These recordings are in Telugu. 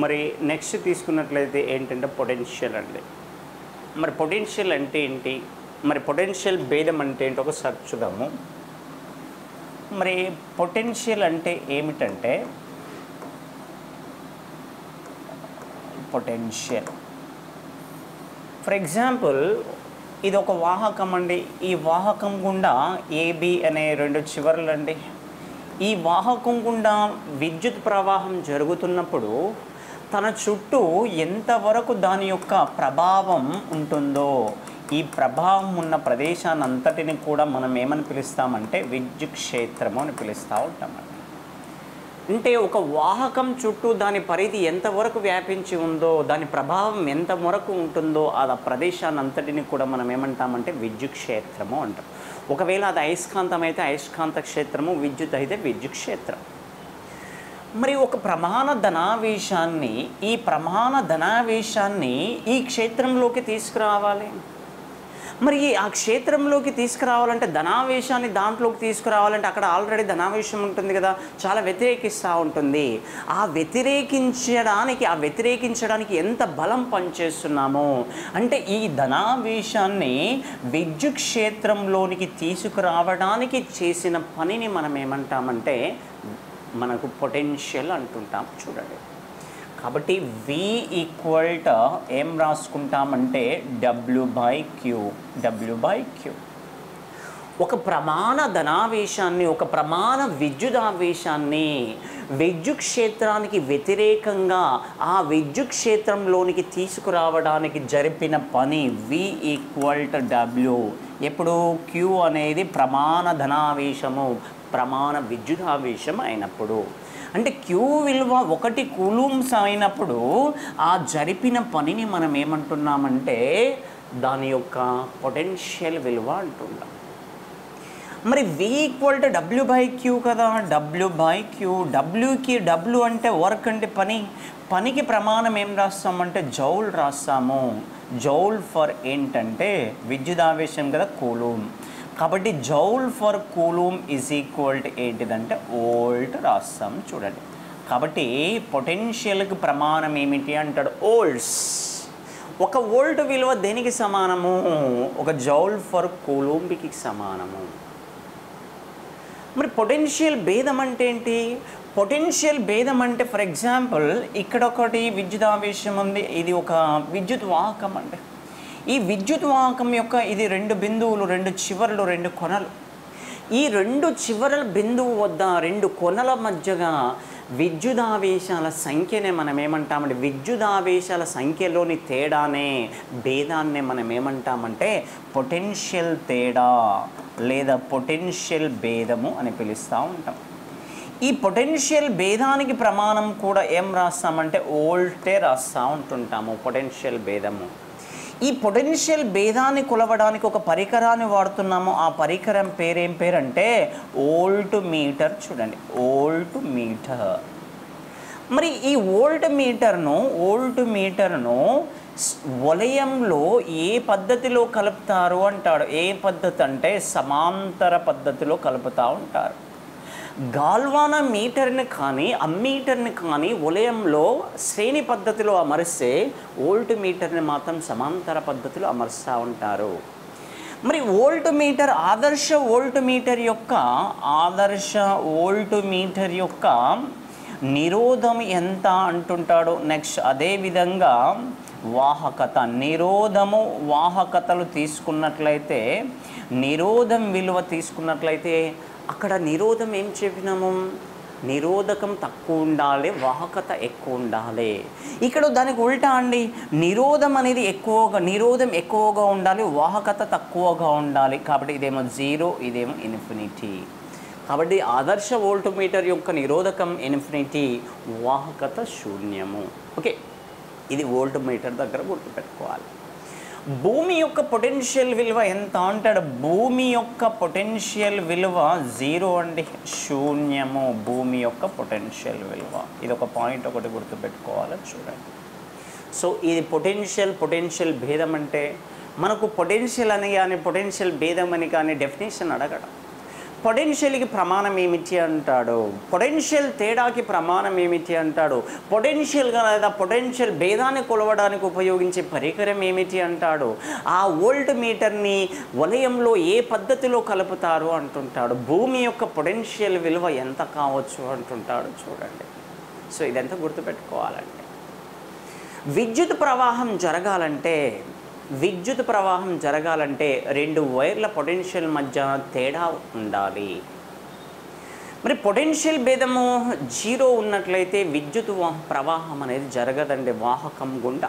మరి నెక్స్ట్ తీసుకున్నట్లయితే ఏంటంటే పొటెన్షియల్ అండి. మరి పొటెన్షియల్ అంటే ఏంటి, మరి పొటెన్షియల్ భేదం అంటే ఏంటి ఒకసారి చూద్దాము. మరి పొటెన్షియల్ అంటే ఏమిటంటే, పొటెన్షియల్ ఫర్ ఎగ్జాంపుల్ ఇది ఒక వాహకం అండి. ఈ వాహకం గుండా ఏబి అనే రెండు చివర్లు అండి. ఈ వాహకం గుండా విద్యుత్ ప్రవాహం జరుగుతున్నప్పుడు తన చుట్టూ ఎంతవరకు దాని యొక్క ప్రభావం ఉంటుందో, ఈ ప్రభావం ఉన్న ప్రదేశాన్ని అంతటిని కూడా మనం ఏమని పిలుస్తామంటే విద్యుత్ క్షేత్రము అని పిలుస్తూ ఉంటామండి. అంటే ఒక వాహకం చుట్టూ దాని పరిధి ఎంతవరకు వ్యాపించి ఉందో, దాని ప్రభావం ఎంతవరకు ఉంటుందో ఆ ప్రదేశాన్ని అంతటిని కూడా మనం ఏమంటామంటే విద్యుత్ క్షేత్రము అంటాం. ఒకవేళ అది అయస్కాంతం అయితే అయస్కాంత క్షేత్రము, విద్యుత్ అయితే విద్యుత్ క్షేత్రం. మరి ఒక ప్రమాణ ధనావేశాన్ని ఈ క్షేత్రంలోకి తీసుకురావాలి. మరి ఆ క్షేత్రంలోకి తీసుకురావాలంటే ధనావేశాన్ని దాంట్లోకి తీసుకురావాలంటే అక్కడ ఆల్రెడీ ధనావేశం ఉంటుంది కదా, చాలా వ్యతిరేకిస్తూ ఉంటుంది. ఆ వ్యతిరేకించడానికి ఎంత బలం పనిచేస్తున్నామో అంటే ఈ ధనావేశాన్ని విద్యుత్ క్షేత్రంలోనికి తీసుకురావడానికి చేసిన పనిని మనం ఏమంటామంటే మనకు పొటెన్షియల్ అంటుంటాం. చూడండి, కాబట్టి V ఏం రాసుకుంటామంటే W/Q. ఒక ప్రమాణ ధనావేశాన్ని, ఒక ప్రమాణ విద్యుదావేశాన్ని విద్యుత్ క్షేత్రానికి వ్యతిరేకంగా ఆ విద్యుత్ క్షేత్రంలోనికి తీసుకురావడానికి జరిపిన పని V/W. ఎప్పుడు Q అనేది ప్రమాణ ధనావేశము, ప్రమాణ విద్యుదావేశం అయినప్పుడు, అంటే Q విలువ 1 కూలూమ్స్ అయినప్పుడు ఆ జరిపిన పనిని మనం ఏమంటున్నామంటే దాని యొక్క పొటెన్షియల్ విలువ అంటున్నాం. మరి V/W/Q కదా, W అంటే వర్క్ అంటే పనికి ప్రమాణం ఏం రాస్తామంటే జౌల్ రాస్తాము. జౌల్ ఫర్ ఏంటంటే విద్యుదావేశం కదా, కూలూమ్. కాబట్టి జౌల్ ఫర్ కూలూమ్ ఏంటిదంటే వోల్ట్ రాస్తాం. చూడండి, కాబట్టి పొటెన్షియల్కి ప్రమాణం ఏమిటి అంటాడు వోల్ట్స్. 1 వోల్ట్ విలువ దేనికి సమానము? 1 జౌల్ ఫర్ కూలూంబ్కి సమానము. మరి పొటెన్షియల్ భేదం అంటే ఏంటి? పొటెన్షియల్ భేదం అంటే ఫర్ ఎగ్జాంపుల్ ఇక్కడ ఒకటి విద్యుదావేశం ఉంది, ఇది ఒక విద్యుత్ వాహకం అండి. ఈ విద్యుత్ వాహకం యొక్క ఇది 2 బిందువులు, 2 చివర్లు, 2 కొనలు. ఈ 2 చివరల బిందువు వద్ద 2 కొనల మధ్యగా విద్యుదావేశాల సంఖ్యనే మనం ఏమంటామంటే విద్యుదావేశాల సంఖ్యలోని తేడానే, భేదాన్నే మనం ఏమంటామంటే పొటెన్షియల్ తేడా లేదా పొటెన్షియల్ భేదము అని పిలుస్తూ ఉంటాం. ఈ పొటెన్షియల్ భేదానికి ప్రమాణం కూడా ఏం రాస్తామంటే వోల్టే రాస్తూ ఉంటుంటాము. పొటెన్షియల్ భేదము, ఈ పొటెన్షియల్ భేదాన్ని కొలవడానికి ఒక పరికరాన్ని వాడుతున్నాము. ఆ పరికరం పేరేం పేరంటే వోల్ట్ మీటర్. చూడండి, వోల్ట్ మీటర్. మరి ఈ వోల్ట్ మీటర్ను వలయంలో ఏ పద్ధతిలో కలుపుతారు అంటాడు. ఏ పద్ధతి అంటే సమాంతర పద్ధతిలో కలుపుతూ ఉంటారు. గాల్వానా మీటర్ని కానీ అమ్మీటర్ని కానీ వలయంలో శ్రేణి పద్ధతిలో అమరిస్తే వోల్ట్ మీటర్ని మాత్రం సమాంతర పద్ధతిలో అమరుస్తూ ఉంటారు. మరి ఆదర్శ వోల్ట్ మీటర్ యొక్క నిరోధం ఎంత అంటుంటాడు. నెక్స్ట్ అదేవిధంగా వాహకతలు తీసుకున్నట్లయితే, నిరోధం విలువ తీసుకున్నట్లయితే అక్కడ నిరోధం ఏం చెప్పినాము? నిరోధకం తక్కువ ఉండాలి, వాహకత ఎక్కువ ఉండాలి. ఇక్కడ దానికి ఉల్టా అండి, నిరోధం ఎక్కువగా ఉండాలి, వాహకత తక్కువగా ఉండాలి. కాబట్టి ఇదేమో 0, ఇదేమో ఇన్ఫినిటీ. కాబట్టి ఆదర్శ వోల్ట్ మీటర్ యొక్క నిరోధకం ఇన్ఫినిటీ, వాహకత శూన్యము. ఓకే, ఇది వోల్ట్ మీటర్ దగ్గర గుర్తుపెట్టుకోవాలి. భూమి యొక్క పొటెన్షియల్ విలువ ఎంత అంటాడు? భూమి యొక్క పొటెన్షియల్ విలువ 0 అండి, శూన్యము. భూమి యొక్క పొటెన్షియల్ విలువ, ఇది ఒక పాయింట్ ఒకటి గుర్తుపెట్టుకోవాలి. చూడండి, సో ఇది పొటెన్షియల్ భేదం అంటే మనకు పొటెన్షియల్ అని కానీ పొటెన్షియల్ భేదం అని కానీ డెఫినేషన్ అడగడం. పొటెన్షియల్కి ప్రమాణం ఏమిటి అంటాడు, పొటెన్షియల్ తేడాకి ప్రమాణం ఏమిటి అంటాడు, పొటెన్షియల్గా లేదా పొటెన్షియల్ భేదాన్ని కొలవడానికి ఉపయోగించే పరికరం ఏమిటి అంటాడు, ఆ వోల్ట్ మీటర్ని వలయంలో ఏ పద్ధతిలో కలుపుతారు అంటుంటాడు, భూమి యొక్క పొటెన్షియల్ విలువ ఎంత కావచ్చు అంటుంటాడు. చూడండి, సో ఇదంతా గుర్తుపెట్టుకోవాలండి. విద్యుత్ ప్రవాహం జరగాలంటే రెండు వైర్ల పొటెన్షియల్ మధ్య తేడా ఉండాలి. మరి పొటెన్షియల్ భేదము 0 ఉన్నట్లయితే విద్యుత్ ప్రవాహం అనేది జరగదండి వాహకం గుండా.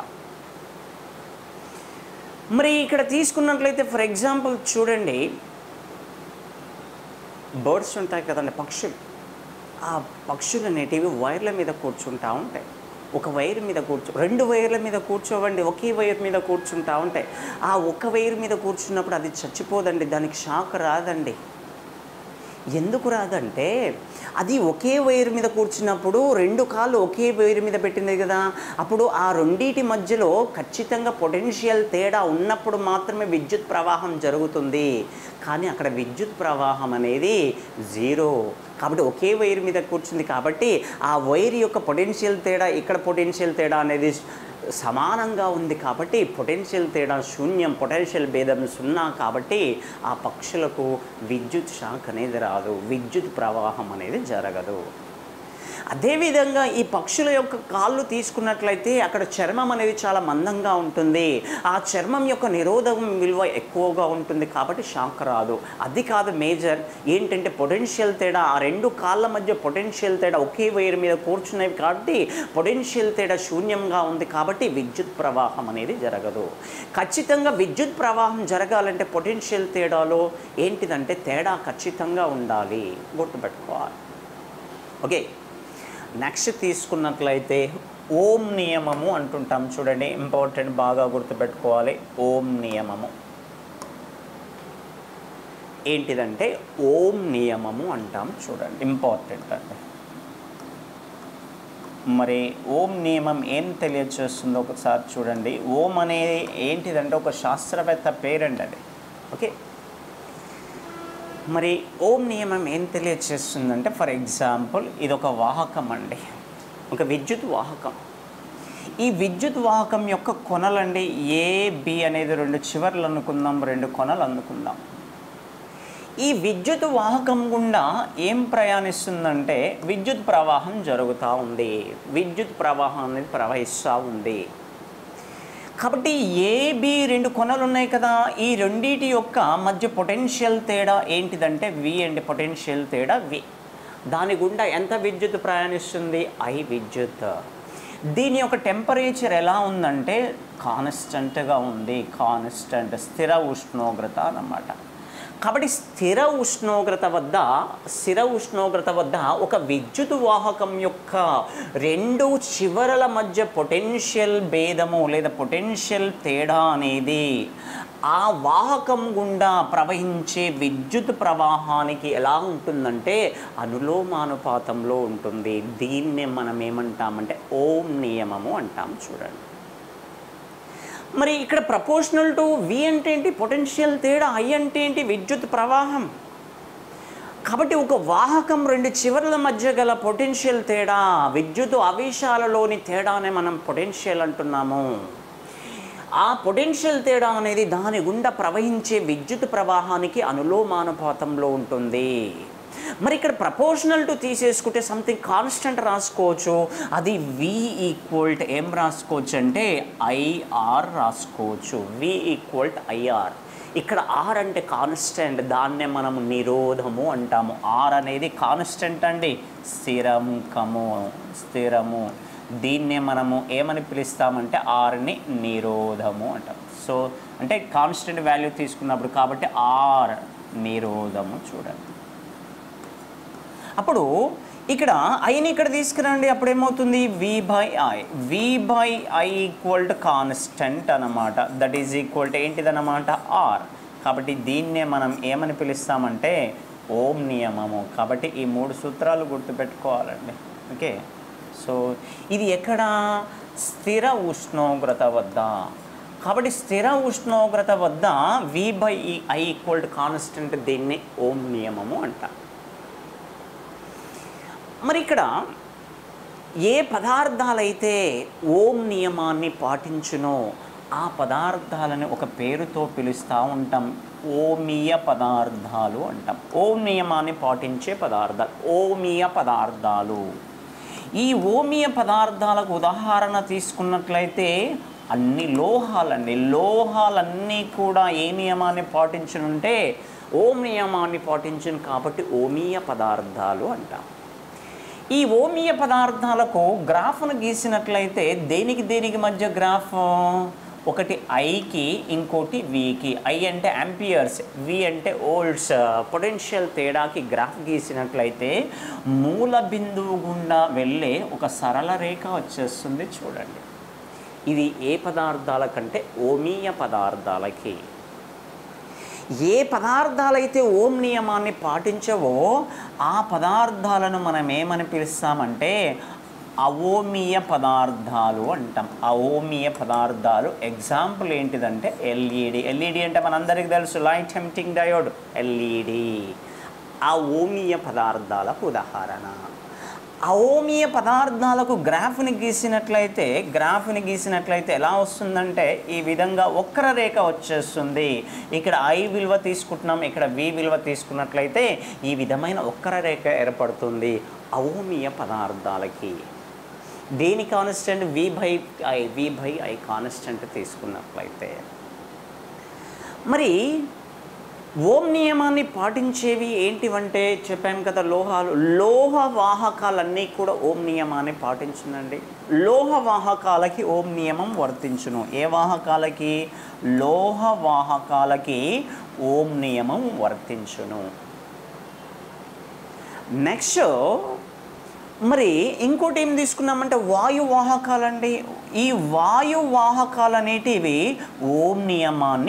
మరి ఇక్కడ తీసుకున్నట్లయితే ఫర్ ఎగ్జాంపుల్ చూడండి, బర్డ్స్ ఉంటాయి కదండి, పక్షులు. ఆ పక్షులు అనేటివి వైర్ల మీద కూర్చుంటూ ఉంటాయి. ఒక వైర్ మీద రెండు వైర్ల మీద కూర్చోవండి, ఒకే వైర్ మీద కూర్చుంటూ ఉంటాయి. ఆ ఒక వైర్ మీద కూర్చున్నప్పుడు అది చచ్చిపోదండి, దానికి షాక్ రాదండి. ఎందుకు రాదంటే అది ఒకే వైర్ మీద కూర్చున్నప్పుడు రెండు కాళ్ళు ఒకే వైర్ మీద పెట్టింది కదా, అప్పుడు ఆ రెండింటి మధ్యలో ఖచ్చితంగా పొటెన్షియల్ తేడా ఉన్నప్పుడు మాత్రమే విద్యుత్ ప్రవాహం జరుగుతుంది. కానీ అక్కడ విద్యుత్ ప్రవాహం అనేది 0. కాబట్టి ఒకే వైర్ మీద కూర్చుంది కాబట్టి ఆ వైర్ యొక్క పొటెన్షియల్ తేడా, ఇక్కడ పొటెన్షియల్ తేడా అనేది సమానంగా ఉంది. కాబట్టి పొటెన్షియల్ తేడా శూన్యం, పొటెన్షియల్ భేదం 0. కాబట్టి ఆ పక్షులకు విద్యుత్ షాక్ అనేది రాదు, విద్యుత్ ప్రవాహం అనేది జరగదు. అదేవిధంగా ఈ పక్షుల యొక్క కాళ్ళు తీసుకున్నట్లయితే అక్కడ చర్మం అనేది చాలా మందంగా ఉంటుంది. ఆ చర్మం యొక్క నిరోధకం విలువ ఎక్కువగా ఉంటుంది కాబట్టి షాక్ రాదు. అది కాదు మేజర్ ఏంటంటే పొటెన్షియల్ తేడా, ఆ రెండు కాళ్ళ మధ్య పొటెన్షియల్ తేడా ఒకే వైర్ మీద కూర్చున్నవి కాబట్టి పొటెన్షియల్ తేడా శూన్యంగా ఉంది కాబట్టి విద్యుత్ ప్రవాహం అనేది జరగదు. ఖచ్చితంగా విద్యుత్ ప్రవాహం జరగాలంటే పొటెన్షియల్ తేడాలో ఏంటిదంటే తేడా ఖచ్చితంగా ఉండాలి, గుర్తుపెట్టుకోవాలి. ఓకే, నెక్స్ట్ తీసుకున్నట్లయితే ఓం నియమము అంటుంటాం. చూడండి, ఇంపార్టెంట్, బాగా గుర్తుపెట్టుకోవాలి. ఓం నియమము ఏంటిదంటే ఓం నియమము అంటాం. చూడండి, ఇంపార్టెంట్ అండి. మరి ఓం నియమం ఏం తెలియజేస్తుందో ఒకసారి చూడండి. ఓం అనేది ఏంటిదంటే ఒక శాస్త్రవేత్త పేరండి అది. ఓకే, మరి ఓం నియమం ఏం తెలియజేస్తుందంటే ఫర్ ఎగ్జాంపుల్ ఇది ఒక వాహకం అండి, ఒక విద్యుత్ వాహకం. ఈ విద్యుత్ వాహకం యొక్క కొనలండి ఏ బి అనేది రెండు చివర్లు అనుకుందాం, రెండు కొనలు అనుకుందాం. ఈ విద్యుత్ వాహకం గుండా ఏం ప్రయాణిస్తుందంటే విద్యుత్ ప్రవాహం జరుగుతూ ఉంది, విద్యుత్ ప్రవాహం అనేది ప్రవహిస్తూ ఉంది. కాబట్టి ఏబి రెండు కొనలు ఉన్నాయి కదా, ఈ రెండింటి యొక్క మధ్య పొటెన్షియల్ తేడా ఏంటిదంటే వి అండి, పొటెన్షియల్ తేడా వి. దాని గుండా ఎంత విద్యుత్ ప్రయాణిస్తుంది? I విద్యుత్. దీని యొక్క టెంపరేచర్ ఎలా ఉందంటే కాన్స్టెంట్గా ఉంది, కాన్స్టెంట్, స్థిర ఉష్ణోగ్రత అన్నమాట. కాబట్టి స్థిర ఉష్ణోగ్రత వద్ద ఒక విద్యుత్ వాహకం యొక్క రెండు చివరల మధ్య పొటెన్షియల్ భేదము లేదా పొటెన్షియల్ తేడా అనేది ఆ వాహకం గుండా ప్రవహించే విద్యుత్ ప్రవాహానికి ఎలా ఉంటుందంటే అనులోమానుపాతంలో ఉంటుంది. దీన్నే మనం ఏమంటామంటే ఓం నియమము అంటాం. చూడండి, మరి ఇక్కడ ప్రపోర్షనల్ టు వి అంటే ఏంటి? పొటెన్షియల్ తేడా. I అంటే ఏంటి? విద్యుత్ ప్రవాహం. కాబట్టి ఒక వాహకం రెండు చివర్ల మధ్య గల పొటెన్షియల్ తేడా, విద్యుత్ ఆవేశాలలోని తేడానే మనం పొటెన్షియల్ అంటున్నాము. ఆ పొటెన్షియల్ తేడా అనేది దాని గుండా ప్రవహించే విద్యుత్ ప్రవాహానికి అనులోమానుపాతంలో ఉంటుంది. మరి ఇక్కడ ప్రపోర్షనల్ టు తీసేసుకుంటే సంథింగ్ కాన్స్టెంట్ రాసుకోవచ్చు. అది V ఈక్వల్ టు ఏం రాసుకోవచ్చు అంటే IR రాసుకోవచ్చు. V equal to IR. ఇక్కడ R అంటే కాన్స్టెంట్, దాన్నే మనము నిరోధము అంటాము. R అనేది కాన్స్టెంట్ అండి, స్థిరము. దీన్నే మనము ఏమని పిలుస్తామంటే Rని నిరోధము అంటాం. సో అంటే కాన్స్టెంట్ వాల్యూ తీసుకున్నప్పుడు కాబట్టి R నిరోధము. చూడండి, అప్పుడు ఇక్కడ ఐని ఇక్కడ తీసుకురండి, అప్పుడు ఏమవుతుంది? V/I ఈక్వల్ టు కాన్స్టెంట్ అన్నమాట. దట్ ఈజ్ ఈక్వల్ టు ఏంటిదన్నమాట? R. కాబట్టి దీన్నే మనం ఏమని పిలుస్తామంటే ఓం నియమము. కాబట్టి ఈ మూడు సూత్రాలు గుర్తుపెట్టుకోవాలండి. ఓకే, సో ఇది ఎక్కడ? స్థిర ఉష్ణోగ్రత వద్ద. కాబట్టి స్థిర ఉష్ణోగ్రత వద్ద V/I ఈక్వల్ టు కాన్స్టెంట్, దీన్ని ఓం నియమము అంటాం. మరి ఇక్కడ ఏ పదార్థాలైతే ఓం నియమాన్ని పాటించునో ఆ పదార్థాలను ఒక పేరుతో పిలుస్తూ ఉంటాం, ఓమీయ పదార్థాలు అంటాం. ఓం నియమాన్ని పాటించే పదార్థాలు ఓమీయ పదార్థాలు. ఈ ఓమీయ పదార్థాలకు ఉదాహరణ తీసుకున్నట్లయితే అన్ని లోహాలన్నీ కూడా ఏ నియమాన్ని పాటించనుంటే ఓం నియమాన్ని పాటించను, కాబట్టి ఓమీయ పదార్థాలు అంటాం. ఈ ఓమీయ పదార్థాలకు గ్రాఫ్ను గీసినట్లయితే దేనికి మధ్య గ్రాఫ్? ఒకటి ఐకి, ఇంకోటి వికి. ఐ అంటే యాంపియర్స్, వి అంటే వోల్ట్స్. పొటెన్షియల్ తేడాకి గ్రాఫ్ గీసినట్లయితే మూల బిందువు గుండా వెళ్ళే ఒక సరళ రేఖ వచ్చేస్తుంది చూడండి. ఇది ఏ పదార్థాల కంటే ఓమీయ పదార్థాలకి. ఏ పదార్థాలైతే ఓం నియమాన్ని పాటించవో ఆ పదార్థాలను మనం ఏమని పిలుస్తామంటే అవోమీయ పదార్థాలు అంటాం. అవోమీయ పదార్థాలు ఎగ్జాంపుల్ ఏంటిదంటే ఎల్ఈడి అంటే మనందరికీ తెలుసు, లైట్ ఎమిటింగ్ డయోడ్ ఎల్ఈడి. అవోమీయ పదార్థాలకు ఉదాహరణ. అవోమీయ పదార్థాలకు గ్రాఫ్ని గీసినట్లయితే ఎలా వస్తుందంటే ఈ విధంగా వక్ర రేఖ వచ్చేస్తుంది. ఇక్కడ ఐ విలువ తీసుకుంటున్నాం, ఇక్కడ వి విలువ తీసుకున్నట్లయితే ఈ విధమైన వక్ర రేఖ ఏర్పడుతుంది అవోమీయ పదార్థాలకి. దేని కాన్స్టెంట్? V/I కాన్స్టెంట్ తీసుకున్నట్లయితే. మరి ఓం నియమాన్ని పాటించేవి ఏంటివంటే చెప్పాను కదా, లోహ వాహకాలన్నీ కూడా ఓం నియమాన్ని పాటించునండి. లోహ వాహకాలకి ఓం నియమం వర్తించును. ఏ వాహకాలకి? లోహ వాహకాలకి ఓం నియమం వర్తించును. నెక్స్ట్ మరి ఇంకోటి ఏం తీసుకున్నామంటే వాయువాహకాలండి. ఈ వాయువాహకాలు అనేటివి ఓం నియమాన్ని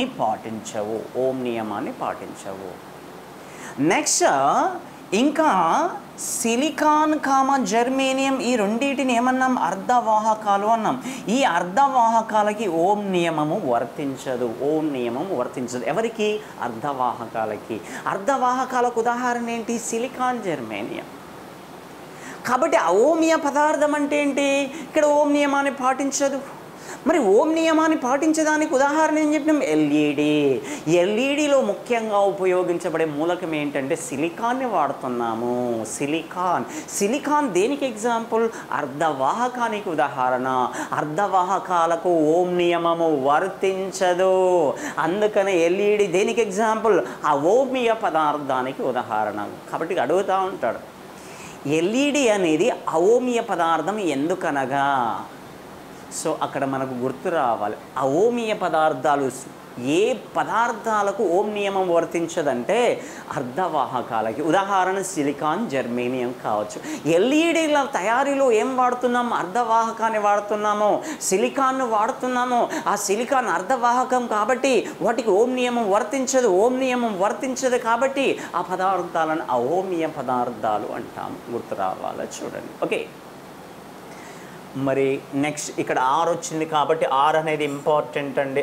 పాటించవు. నెక్స్ట్ ఇంకా సిలికాన్ జర్మేనియం, ఈ రెండింటిని ఏమన్నాం? అర్ధవాహకాలు అన్నాం. ఈ అర్ధవాహకాలకి ఓం నియమము వర్తించదు. ఎవరికి? అర్ధవాహకాలకి. అర్ధవాహకాలకు ఉదాహరణ ఏంటి? Silicon germanium. కాబట్టి అవోమీయ పదార్థం అంటే ఏంటి? ఇక్కడ ఓం నియమాన్ని పాటించదు. మరి ఓం నియమాన్ని పాటించడానికి ఉదాహరణ ఏం చెప్పినాం? ఎల్ఈడిలో ముఖ్యంగా ఉపయోగించబడే మూలకం ఏంటంటే సిలికాన్ని వాడుతున్నాము. సిలికాన్ దేనికి ఎగ్జాంపుల్? అర్ధవాహకానికి ఉదాహరణ. అర్ధవాహకాలకు ఓం నియమము వర్తించదు. అందుకని ఎల్ఈడి దేనికి ఎగ్జాంపుల్? అవోమీయ పదార్థానికి ఉదాహరణ. కాబట్టి అడుగుతూ ఉంటాడు, ఎల్ఈడి అనేది అవోమీయ పదార్థం ఎందుకనగా? సో అక్కడ మనకు గుర్తు రావాలి, అవోమీయ పదార్థాలు ఏ పదార్థాలకు ఓం నియమం వర్తించదంటే అర్ధవాహకాలకి. ఉదాహరణ సిలికాన్ జర్మేనియం కావచ్చు. ఎల్ఈడీల తయారీలో ఏం వాడుతున్నాము? అర్ధవాహకాన్ని వాడుతున్నాము, సిలికాన్ను వాడుతున్నాము. ఆ సిలికాన్ అర్ధవాహకం కాబట్టి వాటికి ఓం నియమం వర్తించదు కాబట్టి ఆ పదార్థాలను అవోమీయ పదార్థాలు అంటాము. గుర్తు రావాలా చూడండి. ఓకే, మరి నెక్స్ట్ ఇక్కడ ఆర్ వచ్చింది కాబట్టి ఆర్ అనేది ఇంపార్టెంట్ అండి.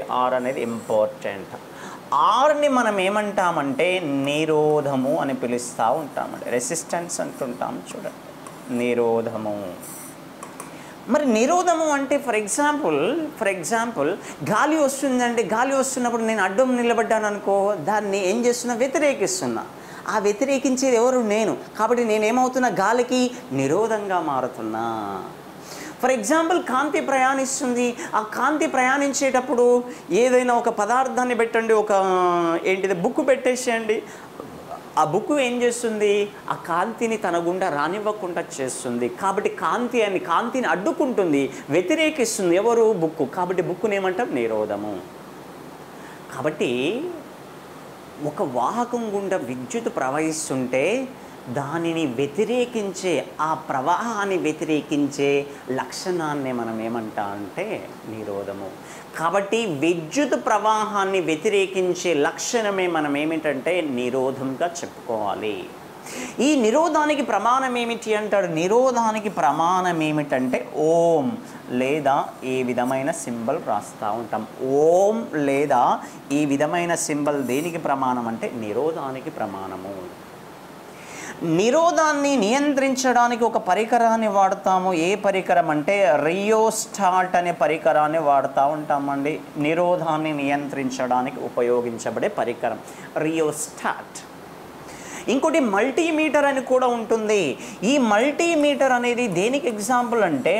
ఆర్ని మనం ఏమంటామంటే నిరోధము అని పిలుస్తూ ఉంటామండి. రెసిస్టెన్స్ అంటుంటాము చూడండి, నిరోధము. మరి నిరోధము అంటే ఫర్ ఎగ్జాంపుల్ గాలి వస్తుందండి. గాలి వస్తున్నప్పుడు నేను అడ్డం నిలబడ్డాను అనుకో, దాన్ని ఏం చేస్తున్నా? వ్యతిరేకిస్తున్నా. ఆ వ్యతిరేకించేది ఎవరు? నేను. కాబట్టి నేనేమవుతున్నా? గాలికి నిరోధంగా మారుతున్నా. ఫర్ ఎగ్జాంపుల్ కాంతి ప్రయాణిస్తుంది. ఆ కాంతి ప్రయాణించేటప్పుడు ఏదైనా ఒక పదార్థాన్ని పెట్టండి, బుక్ పెట్టేసేయండి. ఆ బుక్ ఏం చేస్తుంది? ఆ కాంతిని తన గుండా రానివ్వకుండా చేస్తుంది. కాబట్టి కాంతిని అడ్డుకుంటుంది, వ్యతిరేకిస్తుంది. ఎవరు? బుక్. కాబట్టి బుక్కుని ఏమంటాం? నిరోధము. కాబట్టి ఒక వాహకం గుండా విద్యుత్ ప్రవహిస్తుంటే దానిని వ్యతిరేకించే, ఆ ప్రవాహాన్ని వ్యతిరేకించే లక్షణాన్ని మనం ఏమంటామంటే నిరోధము. కాబట్టి విద్యుత్ ప్రవాహాన్ని వ్యతిరేకించే లక్షణమే మనం ఏమిటంటే నిరోధంగా చెప్పుకోవాలి. ఈ నిరోధానికి ప్రమాణం ఏమిటి అంటాడు? నిరోధానికి ప్రమాణం ఏమిటంటే ఓం లేదా ఈ విధమైన సింబల్ రాస్తూ ఉంటాం. ఓం లేదా ఈ విధమైన సింబల్ దేనికి ప్రమాణం అంటే నిరోధానికి ప్రమాణము. నిరోధాన్ని నియంత్రించడానికి ఒక పరికరాన్ని వాడతాము. ఏ పరికరం అంటే రియోస్టాట్ అనే పరికరాన్ని వాడుతూ ఉంటామండి. నిరోధాన్ని నియంత్రించడానికి ఉపయోగించబడే పరికరం రియోస్టాట్. ఇంకోటి మల్టీమీటర్ అని కూడా ఉంటుంది. ఈ మల్టీమీటర్ అనేది దేనికి ఎగ్జాంపుల్ అంటే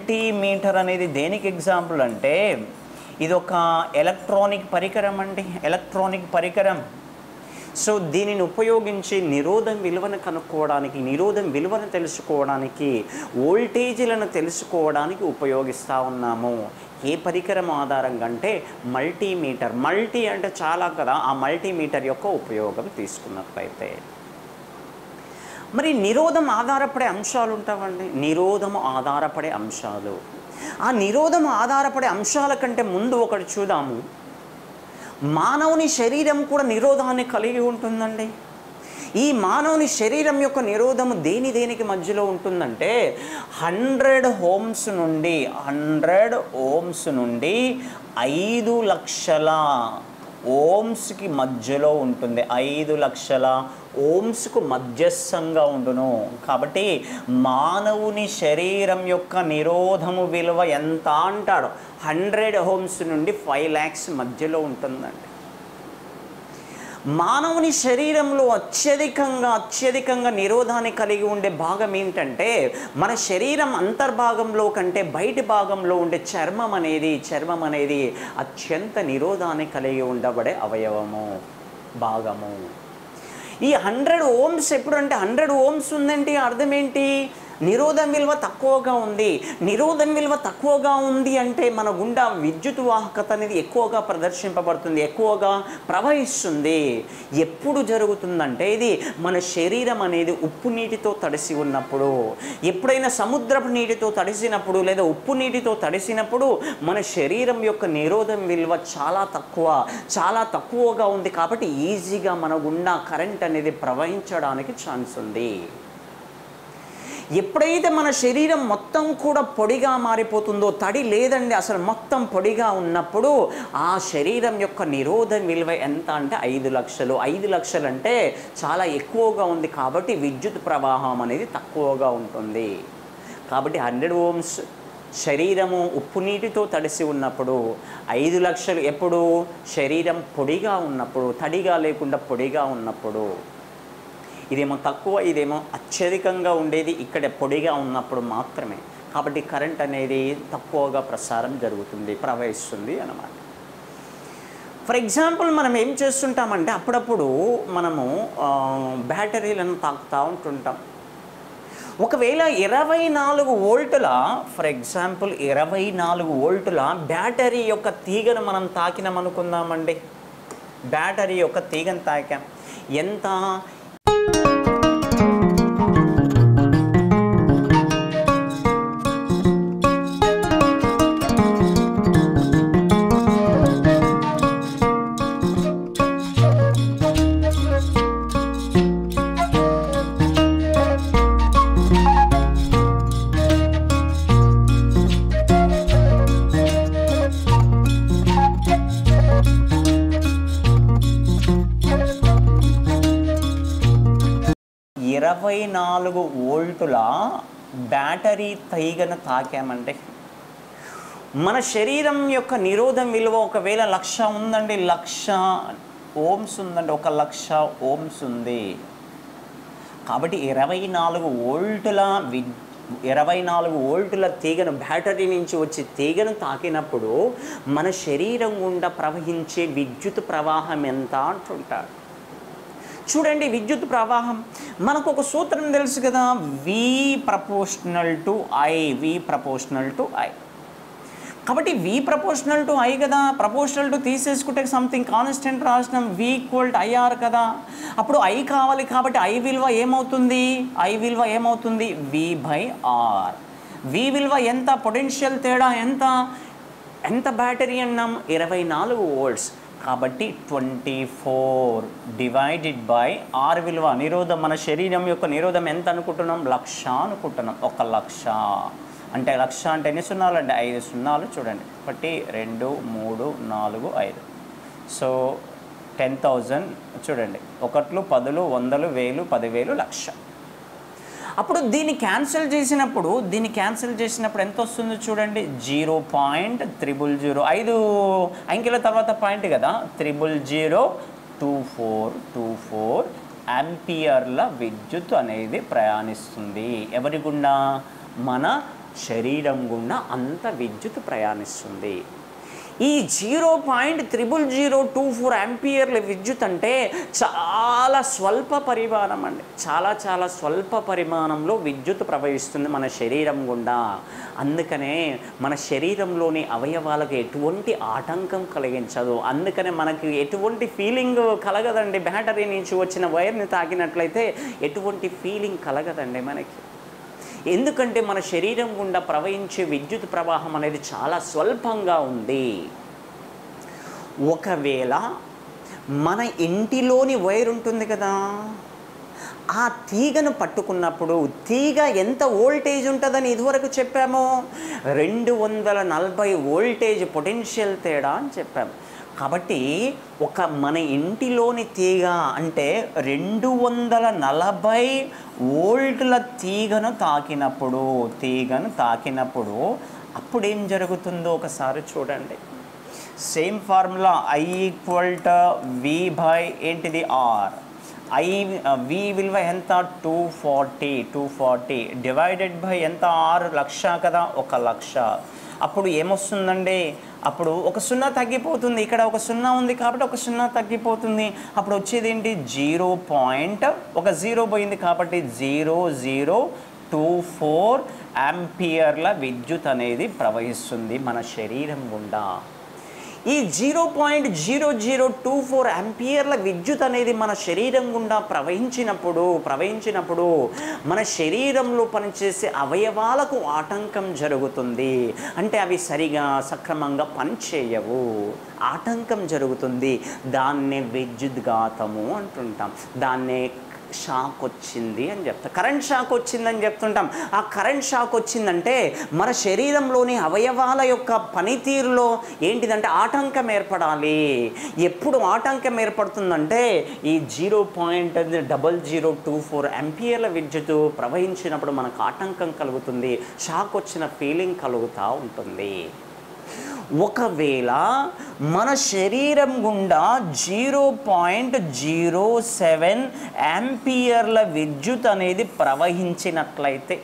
ఇది ఒక ఎలక్ట్రానిక్ పరికరం అండి, ఎలక్ట్రానిక్ పరికరం. సో దీనిని ఉపయోగించి నిరోధం విలువను కనుక్కోవడానికి, నిరోధం విలువను తెలుసుకోవడానికి, వోల్టేజీలను తెలుసుకోవడానికి ఉపయోగిస్తూ ఉన్నాము. ఏ పరికరం ఆధారంగా అంటే మల్టీమీటర్. మల్టీ అంటే చాలా కదా, ఆ మల్టీమీటర్ యొక్క ఉపయోగం తీసుకున్నట్లయితే మరి నిరోధం ఆధారపడే అంశాలు ఉంటామండి. నిరోధము ఆధారపడే అంశాలు. ఆ నిరోధం ఆధారపడే అంశాల కంటే ముందు ఒకటి చూద్దాము. మానవుని శరీరం కూడా నిరోధాన్ని కలిగి ఉంటుందండి. ఈ మానవుని శరీరం యొక్క నిరోధము దేనికి మధ్యలో ఉంటుందంటే 100 ఓమ్స్ నుండి 5 లక్షల ఓమ్స్కి మధ్యలో ఉంటుంది. 5 లక్షల ఓమ్స్కు మధ్యస్థంగా ఉండును. కాబట్టి మానవుని శరీరం యొక్క నిరోధము విలువ ఎంత అంటాడు? 100 ఓమ్స్ నుండి 5 lakhs మధ్యలో ఉంటుందండి. మానవుని శరీరంలో అత్యధికంగా నిరోధాన్ని కలిగి ఉండే భాగం ఏమిటంటే మన శరీరం అంతర్భాగంలో కంటే బయటి భాగంలో ఉండే చర్మం అనేది అత్యంత నిరోధాన్ని కలిగి ఉండబడే భాగము. ఈ 100 ఓమ్స్ ఎప్పుడంటే 100 ఓమ్స్ ఉందంటే అర్థం ఏంటి? నిరోధం విలువ తక్కువగా ఉంది. నిరోధం విలువ తక్కువగా ఉంది అంటే మన గుండా విద్యుత్ వాహకత అనేది ఎక్కువగా ప్రదర్శింపబడుతుంది, ఎక్కువగా ప్రవహిస్తుంది. ఎప్పుడు జరుగుతుందంటే ఇది మన శరీరం అనేది ఉప్పు నీటితో తడిసి ఉన్నప్పుడు, ఎప్పుడైనా సముద్రపు నీటితో తడిసినప్పుడు లేదా ఉప్పు నీటితో తడిసినప్పుడు మన శరీరం యొక్క నిరోధం విలువ చాలా తక్కువగా ఉంది. కాబట్టి ఈజీగా మన గుండా కరెంట్ అనేది ప్రవహించడానికి ఛాన్స్ ఉంది. ఎప్పుడైతే మన శరీరం మొత్తం కూడా పొడిగా మారిపోతుందో, తడి లేదండి అసలు మొత్తం పొడిగా ఉన్నప్పుడు ఆ శరీరం యొక్క నిరోధం విలువ ఎంత అంటే 5 లక్షలు. 5 లక్షలు అంటే చాలా ఎక్కువగా ఉంది. కాబట్టి విద్యుత్ ప్రవాహం అనేది తక్కువగా ఉంటుంది. కాబట్టి 100 ఓమ్స్ శరీరము ఉప్పు నీటితో తడిసి ఉన్నప్పుడు, 5 లక్షలు ఎప్పుడు శరీరం పొడిగా ఉన్నప్పుడు, తడిగా లేకుండా పొడిగా ఉన్నప్పుడు. ఇదేమో తక్కువ, ఇదేమో అత్యధికంగా ఉండేది ఇక్కడ పొడిగా ఉన్నప్పుడు మాత్రమే. కాబట్టి కరెంట్ అనేది తక్కువగా ప్రసారం జరుగుతుంది, ప్రవహిస్తుంది అన్నమాట. ఫర్ ఎగ్జాంపుల్ మనం ఏం చేస్తుంటామంటే అప్పుడప్పుడు మనము బ్యాటరీలను తాకుతూ ఉంటుంటాం. ఒకవేళ 24 వోల్టుల ఫర్ ఎగ్జాంపుల్ 24 వోల్టుల బ్యాటరీ యొక్క తీగను మనం తాకినామనుకుందామండి. బ్యాటరీ యొక్క తీగను తాకాం. ఎంత? 24 వోల్టుల బ్యాటరీ తీగను తాకామంటే మన శరీరం యొక్క నిరోధం విలువ ఒకవేళ 1,00,000 ఉందండి, 1,00,000 ఓమ్స్ ఉందండి, 1,00,000 ఓమ్స్ ఉంది. కాబట్టి 24 వోల్టుల తీగను, బ్యాటరీ నుంచి వచ్చే తీగను తాకినప్పుడు మన శరీరం గుండా ప్రవహించే విద్యుత్ ప్రవాహం ఎంత అంటుంటారు. చూడండి, విద్యుత్ ప్రవాహం మనకు ఒక సూత్రం తెలుసు కదా, V ప్రపోర్షనల్ టు I. కాబట్టి V ప్రపోర్షనల్ టు I కదా, ప్రపోర్షనల్ టు తీసేసుకుంటే సంథింగ్ కాన్స్టెంట్ రాసినాం, V = IR కదా. అప్పుడు I కావాలి కాబట్టి I విలువ ఏమవుతుంది? V/R. V విలువ ఎంత? పొటెన్షియల్ తేడా ఎంత బ్యాటరీ అన్నాం? 24 వోల్ట్స్. కాబట్టి 24 డివైడెడ్ బై ఆర్ విలువ నిరోధం మన శరీరం యొక్క నిరోధం ఎంత అనుకుంటున్నాం 1,00,000 అనుకుంటున్నాం 1,00,000 అంటే 1,00,000 అంటే ఎన్ని సున్నాలు అంటే 5 సున్నాలు చూడండి 1 2 3 4 5 సో 10,000 చూడండి 1 10 100 1000 10,000 1,00,000 అప్పుడు దీన్ని క్యాన్సిల్ చేసినప్పుడు ఎంత వస్తుందో చూడండి 0.000 5 అంకెల తర్వాత పాయింట్ కదా 0.0002424 యాంపియర్ల విద్యుత్ అనేది ప్రయాణిస్తుంది ఎవరి గుండా మన శరీరం గుండా అంత విద్యుత్ ప్రయాణిస్తుంది ఈ 0.00024 యాంపియర్ల విద్యుత్ అంటే చాలా స్వల్ప పరిమాణం అండి చాలా స్వల్ప పరిమాణంలో విద్యుత్ ప్రవహిస్తుంది మన శరీరం గుండా అందుకనే మన శరీరంలోని అవయవాలకు ఎటువంటి ఆటంకం కలిగించదు అందుకనే మనకి ఎటువంటి ఫీలింగ్ కలగదండి బ్యాటరీ నుంచి వచ్చిన వైర్ని తాకినట్లయితే ఎటువంటి ఫీలింగ్ కలగదండి మనకి ఎందుకంటే మన శరీరం గుండా ప్రవహించే విద్యుత్ ప్రవాహం అనేది చాలా స్వల్పంగా ఉంది ఒకవేళ మన ఇంటిలోని వైర్ ఉంటుంది కదా ఆ తీగను పట్టుకున్నప్పుడు తీగ ఎంత వోల్టేజ్ ఉంటుందని ఇదివరకు చెప్పాము 240 వోల్టేజ్ పొటెన్షియల్ తేడా అని చెప్పాము కాబట్టి మన ఇంటిలోని తీగ అంటే 240 వోల్టుల తీగను తాకినప్పుడు అప్పుడు ఏం జరుగుతుందో ఒకసారి చూడండి same formula I = V by ఏంటిది R V విలువ ఎంత 240 డివైడెడ్ బై ఎంత R 1,00,000 కదా 1,00,000 అప్పుడు ఏమొస్తుందండి అప్పుడు ఒక సున్నా తగ్గిపోతుంది ఇక్కడ ఒక సున్నా ఉంది కాబట్టి ఒక సున్నా తగ్గిపోతుంది అప్పుడు వచ్చేది ఏంటి 0.0 పోయింది కాబట్టి 0.024 యాంపియర్ల విద్యుత్ అనేది ప్రవహిస్తుంది మన శరీరం గుండా ఈ 0.0024 యాంపియర్ల విద్యుత్ అనేది మన శరీరం గుండా ప్రవహించినప్పుడు మన శరీరంలో పనిచేసే అవయవాలకు ఆటంకం జరుగుతుంది అంటే అవి సక్రమంగా పనిచేయవు ఆటంకం జరుగుతుంది దాన్నే విద్యుద్ఘాతము అంటుంటాం దాన్నే షాక్ వచ్చింది అని చెప్తాం కరెంట్ షాక్ వచ్చిందని చెప్తుంటాం ఆ కరెంట్ షాక్ వచ్చిందంటే మన శరీరంలోని అవయవాల యొక్క పనితీరులో ఏంటిదంటే ఆటంకం ఏర్పడాలి ఎప్పుడు ఆటంకం ఏర్పడుతుందంటే ఈ 0.0024 యాంపియర్ల విద్యుత్ ప్రవహించినప్పుడు మనకు ఆటంకం కలుగుతుంది షాక్ వచ్చిన ఫీలింగ్ కలుగుతూ ఉంటుంది ఒకవేళ మన శరీరం గుండా 0.07 యాంపియర్ల విద్యుత్ అనేది ప్రవహించినట్లయితే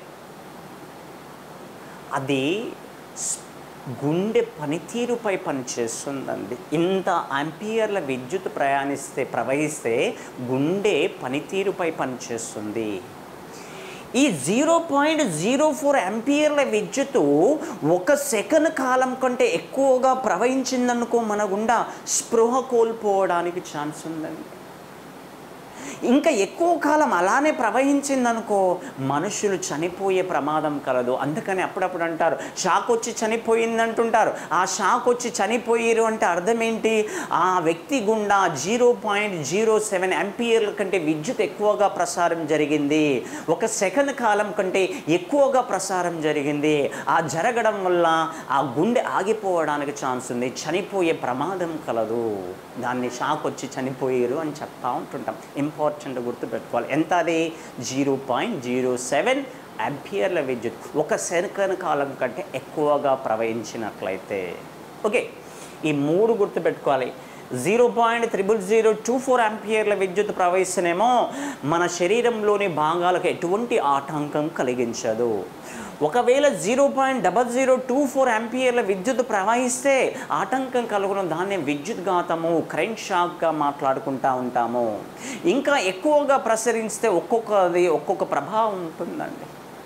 అది గుండె పనితీరుపై పనిచేస్తుందండి ఇంత యాంపియర్ల విద్యుత్ ప్రవహిస్తే గుండె పనితీరుపై పనిచేస్తుంది ఈ 0.04 యాంపియర్ల విద్యుత్ 1 సెకండ్ కాలం కంటే ఎక్కువగా ప్రవహించిందనుకో మన గుండా స్పృహ కోల్పోవడానికి ఛాన్స్ ఉందండి ఇంకా ఎక్కువ కాలం అలానే ప్రవహించిందనుకో మనుషులు చనిపోయే ప్రమాదం కలదు అందుకని అప్పుడప్పుడు అంటారు షాక్ వచ్చి చనిపోయింది అంటుంటారు ఆ షాక్ వచ్చి చనిపోయారు అంటే అర్థం ఏంటి ఆ వ్యక్తి గుండా 0.07 యాంపియర్ల కంటే విద్యుత్ ఎక్కువగా ప్రసారం జరిగింది 1 సెకండ్ కాలం కంటే ఎక్కువగా ప్రసారం జరిగింది ఆ జరగడం వల్ల ఆ గుండె ఆగిపోవడానికి ఛాన్స్ ఉంది చనిపోయే ప్రమాదం కలదు దాన్ని షాక్ వచ్చి చనిపోయారు అని చెప్తా ఉంటుంటాం ఇంపార్టెంట్ గుర్తుపెట్టుకోవాలి ఎంత అది 0.07 యాంపియర్ల విద్యుత్ 1 సెకండ్ కాలం కంటే ఎక్కువగా ప్రవహించినట్లయితే ఓకే ఈ 3 గుర్తుపెట్టుకోవాలి 0.00024 యాంపియర్ల విద్యుత్ ప్రవహిస్తేనేమో మన శరీరంలోని భాగాలకు ఎటువంటి ఆటంకం కలిగించదు ఒకవేళ 0.0024 యాంపియర్ల విద్యుత్ ప్రవహిస్తే ఆటంకం కలుగును దాన్ని విద్యుద్ఘాతము కరెంట్ షాక్గా మాట్లాడుకుంటూ ఉంటాము ఇంకా ఎక్కువగా ప్రసరిస్తే ఒక్కొక్క ప్రభావం ఉంటుందండి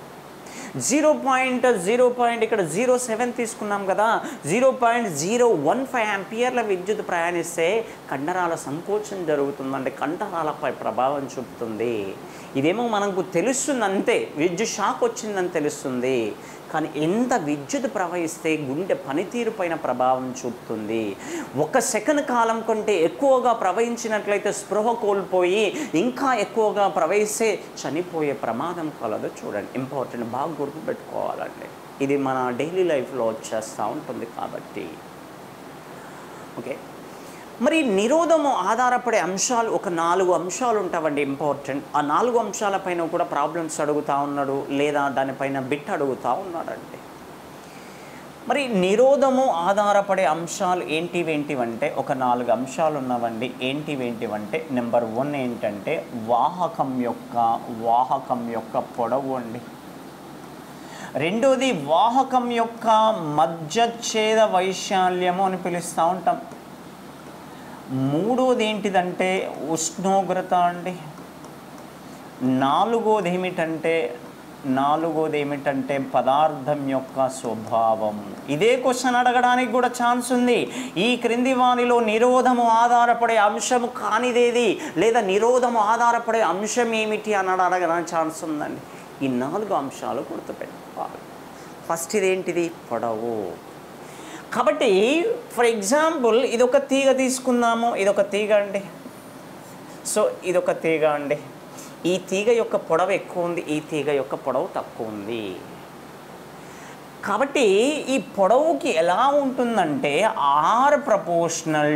0.0 ఇక్కడ 07 తీసుకున్నాం కదా 0.015 యాంపియర్ల విద్యుత్ ప్రయాణిస్తే కండరాల సంకోచం జరుగుతుందంటే కండరాలపై ప్రభావం చూపుతుంది ఇదేమో మనకు తెలుస్తుంది అంతే విద్యుత్ షాక్ వచ్చిందని తెలుస్తుంది కానీ ఎంత విద్యుత్ ప్రవహిస్తే గుండె పనితీరు పైన ప్రభావం చూపుతుంది. 1 సెకండ్ కాలం కంటే ఎక్కువగా ప్రవహించినట్లయితే స్పృహ కోల్పోయి ఇంకా ఎక్కువగా ప్రవహిస్తే చనిపోయే ప్రమాదం కలదు. చూడండి, ఇంపార్టెంట్, బాగా గుర్తుపెట్టుకోవాలండి. ఇది మన డైలీ లైఫ్లో వచ్చేస్తూ ఉంటుంది కాబట్టి. ఓకే, మరి నిరోధము ఆధారపడే అంశాలు ఒక 4 అంశాలు ఉంటావండి, ఇంపార్టెంట్. ఆ 4 అంశాలపైన కూడా ప్రాబ్లమ్స్ అడుగుతూ ఉన్నాడు, లేదా దానిపైన బిట్ అడుగుతూ ఉన్నాడండి. మరి నిరోధము ఆధారపడే అంశాలు ఏంటివేంటివంటే ఒక 4 అంశాలు ఉన్నవండి. ఏంటివేంటివంటే నెంబర్ 1 ఏంటంటే వాహకం యొక్క పొడవు అండి. రెండోది వాహకం యొక్క మధ్యచ్ఛేద వైశాల్యము అని పిలుస్తూ ఉంటాం. మూడోది ఏంటిదంటే ఉష్ణోగ్రత అండి. నాలుగోది ఏమిటంటే పదార్థం యొక్క స్వభావం. ఇదే క్వశ్చన్ అడగడానికి కూడా ఛాన్స్ ఉంది. ఈ క్రింది వానిలో నిరోధము ఆధారపడే అంశము కానిదేది, లేదా నిరోధము ఆధారపడే అంశం ఏమిటి అని అడగడానికి ఛాన్స్ ఉందండి. ఈ 4 అంశాలు గుర్తుపెట్టుకోవాలి. ఫస్ట్ ఇదేంటిది? పొడవు. కాబట్టి ఫర్ ఎగ్జాంపుల్ ఇదొక తీగ తీసుకుందాము. ఇదొక తీగ అండి. సో ఇదొక తీగ అండి. ఈ తీగ యొక్క పొడవు ఎక్కువ ఉంది, ఈ తీగ యొక్క పొడవు తక్కువ ఉంది. కాబట్టి ఈ పొడవుకి ఎలా ఉంటుందంటే R ప్రపోర్షనల్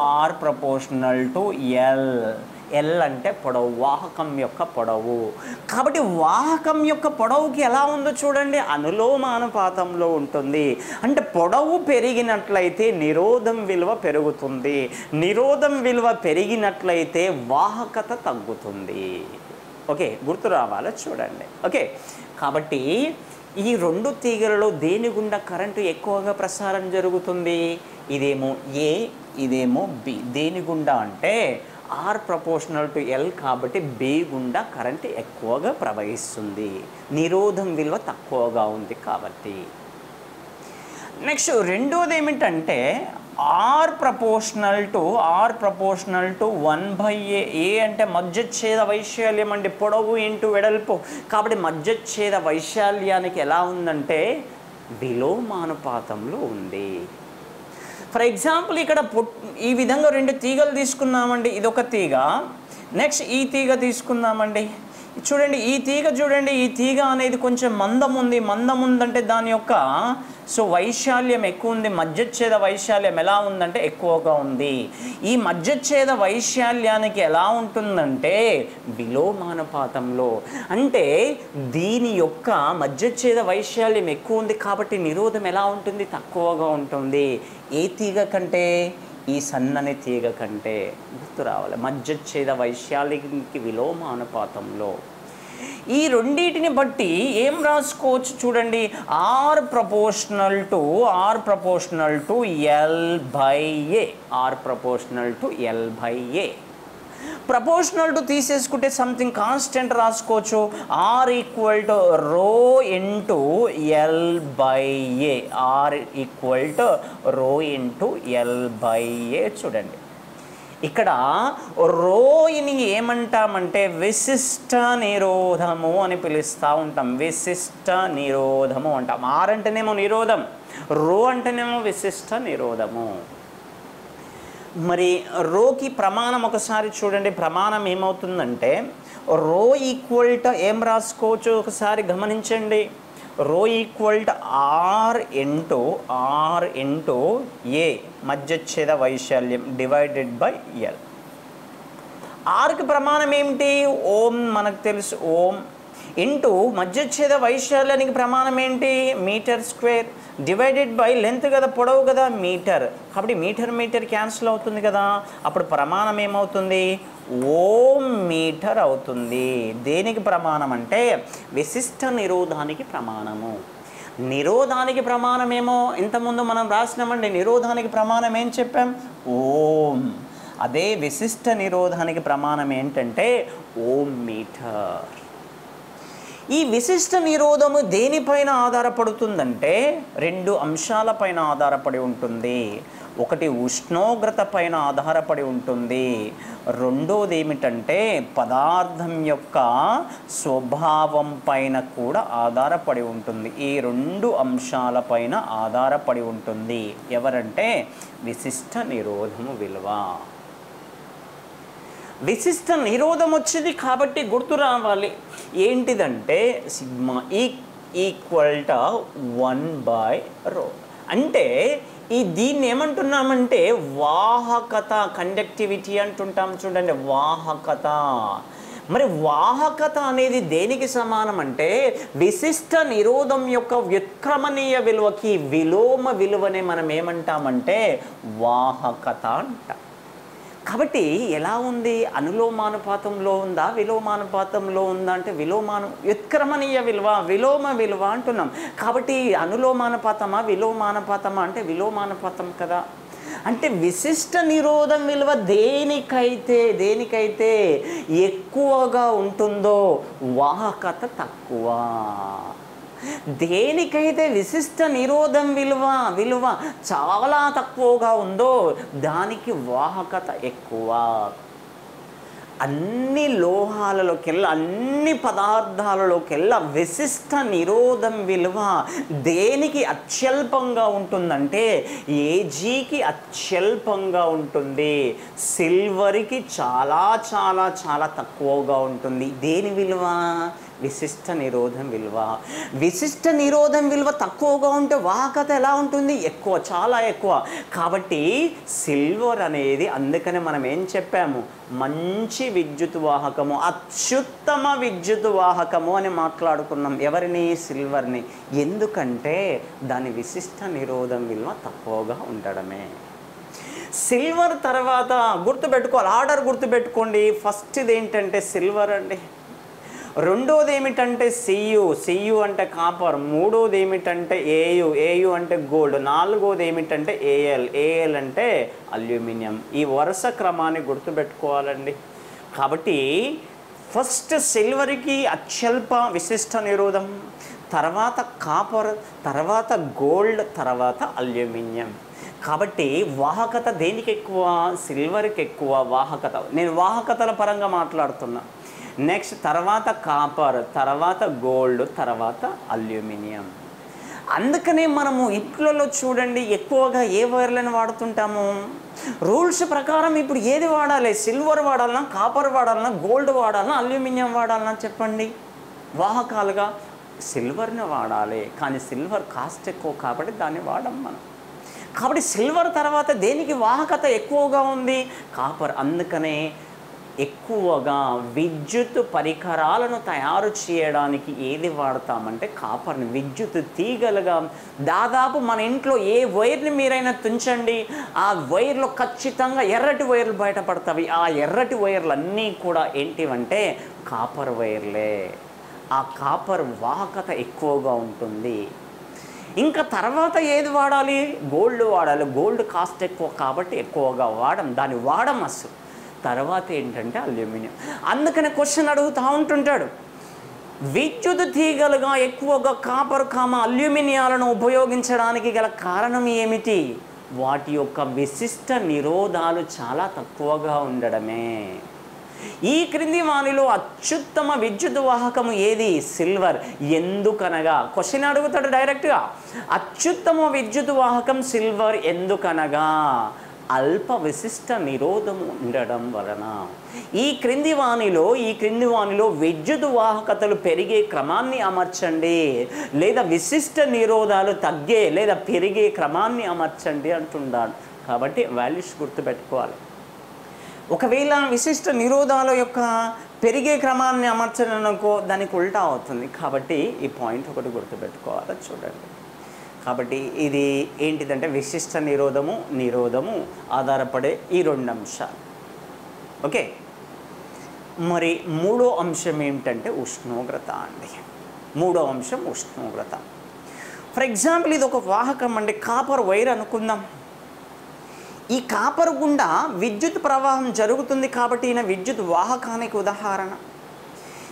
టు ఎల్ అంటే పొడవు, వాహకం యొక్క పొడవు. కాబట్టి వాహకం యొక్క పొడవుకి ఎలా ఉందో చూడండి, అనులోమానుపాతంలో ఉంటుంది. అంటే పొడవు పెరిగినట్లయితే నిరోధం విలువ పెరుగుతుంది, నిరోధం విలువ పెరిగినట్లయితే వాహకత తగ్గుతుంది. ఓకే, గుర్తు రావాలో చూడండి. ఓకే, కాబట్టి ఈ 2 తీగలలో దేని గుండా కరెంటు ఎక్కువగా ప్రసారం జరుగుతుంది? ఇదేమో ఏ, ఇదేమో బి. దేని గుండా అంటే R ప్రపోర్షనల్ టు ఎల్ కాబట్టి బి గుండా కరెంట్ ఎక్కువగా ప్రవహిస్తుంది, నిరోధం విలువ తక్కువగా ఉంది కాబట్టి. నెక్స్ట్ రెండోది ఏమిటంటే R ప్రపోర్షనల్ టు 1/a. ఏ అంటే మధ్యచ్ఛేద వైశాల్యం అండి, పొడవు ఇంటూ వెడల్పు. కాబట్టి మధ్యచ్ఛేద వైశాల్యానికి ఎలా ఉందంటే విలోమానుపాతంలో ఉంది. ఫర్ ఎగ్జాంపుల్ ఇక్కడ ఈ విధంగా 2 తీగలు తీసుకున్నామండి. ఇదొక తీగ, నెక్స్ట్ ఈ తీగ తీసుకుందామండి. చూడండి ఈ తీగ చూడండి, ఈ తీగ అనేది కొంచెం మందం ఉందంటే దాని యొక్క వైశాల్యం ఎక్కువ ఉంది. మధ్యచ్ఛేద వైశాల్యం ఎలా ఉందంటే ఎక్కువగా ఉంది. ఈ మధ్యచ్ఛేద వైశాల్యానికి ఎలా ఉంటుందంటే విలోమానుపాతంలో. అంటే దీని యొక్క మధ్యచ్ఛేద వైశాల్యం ఎక్కువ ఉంది కాబట్టి నిరోధం ఎలా ఉంటుంది? తక్కువగా ఉంటుంది. ఏ తీగ కంటే? ఈ సన్నని తీగ కంటే. గుర్తు రావాలి, మధ్యచ్ఛేద వైశాల్యానికి విలోమానుపాతంలో. ఈ రెండింటిని బట్టి ఏం రాసుకోవచ్చు చూడండి, R proportional to L/A. Proportional to తీసేసుకుంటే సంథింగ్ కాన్స్టెంట్ రాసుకోవచ్చు. R equal to rho into L/A. చూడండి ఇక్కడ రోని ఏమంటామంటే విశిష్ట నిరోధము అని పిలుస్తూ ఉంటాం. విశిష్ట నిరోధము అంటాం. R అంటేనేమో నిరోధం, రో అంటేనేమో విశిష్ట నిరోధము. మరి రోకి ప్రమాణం ఒకసారి చూడండి. ప్రమాణం ఏమవుతుందంటే రో ఈక్వల్ టు ఏం రాసుకోవచ్చు ఒకసారి గమనించండి. Rho equal to R into A మధ్యచ్ఛేద వైశాల్యం డివైడెడ్ బై L. Rకి ప్రమాణం ఏమిటి? ఓం, మనకు తెలుసు ఓం. ఇంటూ మధ్యచ్ఛేద వైశాల్యానికి ప్రమాణం ఏంటి? Metre square divided by length కదా, పొడవు కదా, మీటర్. కాబట్టి మీటర్ క్యాన్సిల్ అవుతుంది కదా, అప్పుడు ప్రమాణం ఏమవుతుంది? ఓం మీటర్ అవుతుంది. దేనికి ప్రమాణం అంటే విశిష్ట నిరోధానికి ప్రమాణము. నిరోధానికి ప్రమాణమేమో ఇంతకుముందు మనం రాసినామండి. నిరోధానికి ప్రమాణం ఏం చెప్పాం? ఓం. అదే విశిష్ట నిరోధానికి ప్రమాణం ఏంటంటే ఓం మీటర్. ఈ విశిష్ట నిరోధము దేనిపైన ఆధారపడుతుందంటే 2 అంశాలపైన ఆధారపడి ఉంటుంది. ఒకటి ఉష్ణోగ్రత పైన ఆధారపడి ఉంటుంది, రెండోది ఏమిటంటే పదార్థం యొక్క స్వభావం పైన కూడా ఆధారపడి ఉంటుంది. ఈ రెండు అంశాలపైన ఆధారపడి ఉంటుంది. ఎవరంటే విశిష్ట నిరోధము విలువ. విశిష్ట నిరోధం వచ్చింది కాబట్టి గుర్తు రావాలి ఏంటిదంటే సిగ్మా ఈక్వల్ టు 1/ρ. అంటే దీన్ని ఏమంటున్నామంటే వాహకత, కండక్టివిటీ అంటుంటాం చూడండి, వాహకత. మరి వాహకత అనేది దేనికి సమానం అంటే విశిష్ట నిరోధం యొక్క వ్యుత్క్రమణీయ విలువకి విలోమ విలువనే మనం ఏమంటామంటే వాహకత అంటాం. కాబట్టి ఎలా ఉంది, అనులోమానుపాతంలో ఉందా విలోమానుపాతంలో ఉందా అంటే వ్యుత్క్రమణీయ విలువ విలోమ విలువ అంటున్నాం. కాబట్టి అనులోమానుపాతమా విలోమానుపాతమా అంటే విలోమానుపాతం కదా. అంటే విశిష్ట నిరోధం విలువ దేనికైతే ఎక్కువగా ఉంటుందో వాహకత తక్కువ, దేనికైతే విశిష్ట నిరోధం విలువ చాలా తక్కువగా ఉందో దానికి వాహకత ఎక్కువ. అన్ని లోహాలలోకెల్లా అన్ని పదార్థాలలోకెల్లా విశిష్ట నిరోధం విలువ దేనికి అత్యల్పంగా ఉంటుందంటే ఏజీకి అత్యల్పంగా ఉంటుంది, సిల్వర్కి చాలా చాలా చాలా తక్కువగా ఉంటుంది. దేని విలువ? విశిష్ట నిరోధం విలువ. విశిష్ట నిరోధం విలువ తక్కువగా ఉంటే వాహకత ఎలా ఉంటుంది? ఎక్కువ, చాలా ఎక్కువ. కాబట్టి సిల్వర్ అనేది, అందుకనే మనం ఏం చెప్పాము, మంచి విద్యుత్ వాహకము, అత్యుత్తమ విద్యుత్ వాహకము అని మాట్లాడుకున్నాం. ఎవరిని? సిల్వర్ని. ఎందుకంటే దాని విశిష్ట నిరోధం విలువ తక్కువగా ఉండడమే. సిల్వర్ తర్వాత గుర్తుపెట్టుకోవాలి, ఆర్డర్ గుర్తుపెట్టుకోండి. ఫస్ట్ది ఏంటంటే సిల్వర్ అండి, రెండోది ఏమిటంటే సియు అంటే కాపర్, మూడోది ఏమిటంటే ఏయు అంటే గోల్డ్, నాలుగోది ఏమిటంటే ఏఎల్ అంటే అల్యూమినియం. ఈ వరుస క్రమాన్ని గుర్తుపెట్టుకోవాలండి. కాబట్టి ఫస్ట్ సిల్వర్కి అత్యల్ప విశిష్ట నిరోధం, తర్వాత కాపర్, తర్వాత గోల్డ్, తర్వాత అల్యూమినియం. కాబట్టి వాహకత దేనికి ఎక్కువ? సిల్వర్కి ఎక్కువ వాహకత. నేను వాహకతల పరంగా మాట్లాడుతున్నా. నెక్స్ట్ తర్వాత కాపర్, తర్వాత గోల్డ్, తర్వాత అల్యూమినియం. అందుకనే మనము ఇంట్లో చూడండి ఎక్కువగా ఏ వైర్లను వాడుతుంటాము. రూల్స్ ప్రకారం ఇప్పుడు ఏది వాడాలి? సిల్వర్ వాడాలన్నా, కాపర్ వాడాలన్నా, గోల్డ్ వాడాలన్నా, అల్యూమినియం వాడాలన్నా చెప్పండి. వాహకాలుగా సిల్వర్ని వాడాలి, కానీ సిల్వర్ కాస్ట్ ఎక్కువ కాబట్టి దాన్ని వాడం మనం. కాబట్టి సిల్వర్ తర్వాత దేనికి వాహకత ఎక్కువగా ఉంది? కాపర్. అందుకనే ఎక్కువగా విద్యుత్ పరికరాలను తయారు చేయడానికి ఏది వాడతామంటే కాపర్ని. విద్యుత్ తీగలుగా దాదాపు మన ఇంట్లో ఏ వైర్ని మీరైనా తుంచండి, ఆ వైర్లో ఖచ్చితంగా ఎర్రటి వైర్లు బయటపడతాయి. ఆ ఎర్రటి వైర్లు అన్నీ కూడా ఏంటివంటే కాపర్ వైర్లే. ఆ కాపర్ వాహకత ఎక్కువగా ఉంటుంది. ఇంకా తర్వాత ఏది వాడాలి? గోల్డ్ వాడాలి. గోల్డ్ కాస్ట్ ఎక్కువ కాబట్టి ఎక్కువగా దాన్ని వాడం అసలు. తర్వాత ఏంటంటే అల్యూమినియం. అందుకనే క్వశ్చన్ అడుగుతూ ఉంటుంటాడు, విద్యుత్ తీగలుగా ఎక్కువగా కాపర్ అల్యూమినియాలను ఉపయోగించడానికి గల కారణం ఏమిటి? వాటి యొక్క విశిష్ట నిరోధాలు చాలా తక్కువగా ఉండడమే. ఈ క్రింది వానిలో అత్యుత్తమ విద్యుత్ వాహకము ఏది? సిల్వర్. ఎందుకనగా క్వశ్చన్ అడుగుతాడు డైరెక్ట్గా, అత్యుత్తమ విద్యుత్ వాహకం సిల్వర్ ఎందుకనగా అల్ప విశిష్ట నిరోధము ఉండడం వలన. ఈ క్రింది వానిలో విద్యుత్ వాహకతలు పెరిగే క్రమాన్ని అమర్చండి, లేదా విశిష్ట నిరోధాలు తగ్గే లేదా పెరిగే క్రమాన్ని అమర్చండి అంటున్నాడు. కాబట్టి వాల్యూస్ గుర్తుపెట్టుకోవాలి. ఒకవేళ విశిష్ట నిరోధాల యొక్క పెరిగే క్రమాన్ని అమర్చడానికో దానికి ఉల్టా అవుతుంది. కాబట్టి ఈ పాయింట్ ఒకటి గుర్తుపెట్టుకోవాలి. చూడండి, కాబట్టి ఇది ఏంటిదంటే విశిష్ట నిరోధము ఆధారపడే ఈ రెండు అంశాలు. ఓకే, మరి మూడో అంశం ఏమిటంటే ఉష్ణోగ్రత అండి. మూడో అంశం ఉష్ణోగ్రత. ఫర్ ఎగ్జాంపుల్ ఇది ఒక వాహకం అండి, కాపర్ వైర్ అనుకుందాం. ఈ కాపర్ గుండా విద్యుత్ ప్రవాహం జరుగుతుంది కాబట్టి ఈయన విద్యుత్ వాహకానికి ఉదాహరణ.